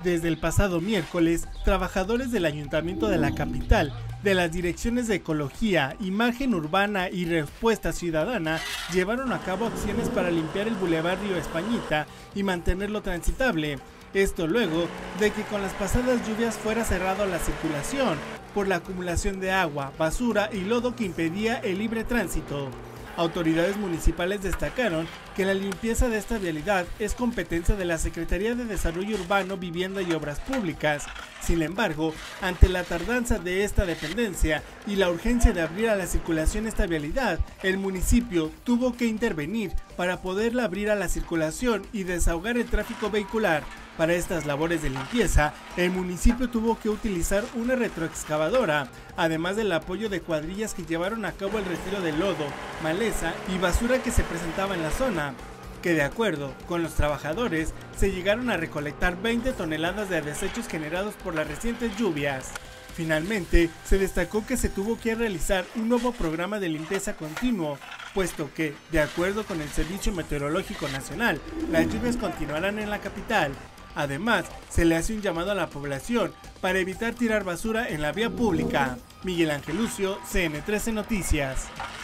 Desde el pasado miércoles, trabajadores del Ayuntamiento de la capital, de las Direcciones de Ecología, Imagen Urbana y Respuesta Ciudadana llevaron a cabo acciones para limpiar el Boulevard Río Españita y mantenerlo transitable. Esto luego de que con las pasadas lluvias fuera cerrado la circulación por la acumulación de agua, basura y lodo que impedía el libre tránsito. Autoridades municipales destacaron que la limpieza de esta vialidad es competencia de la Secretaría de Desarrollo Urbano, Vivienda y Obras Públicas. Sin embargo, ante la tardanza de esta dependencia y la urgencia de abrir a la circulación esta vialidad, el municipio tuvo que intervenir para poderla abrir a la circulación y desahogar el tráfico vehicular. Para estas labores de limpieza, el municipio tuvo que utilizar una retroexcavadora, además del apoyo de cuadrillas que llevaron a cabo el retiro de lodo, maleza y basura que se presentaba en la zona, que de acuerdo con los trabajadores, se llegaron a recolectar 20 toneladas de desechos generados por las recientes lluvias. Finalmente, se destacó que se tuvo que realizar un nuevo programa de limpieza continuo, puesto que, de acuerdo con el Servicio Meteorológico Nacional, las lluvias continuarán en la capital. Además, se le hace un llamado a la población para evitar tirar basura en la vía pública. Miguel Ángel Lucio, CN13 Noticias.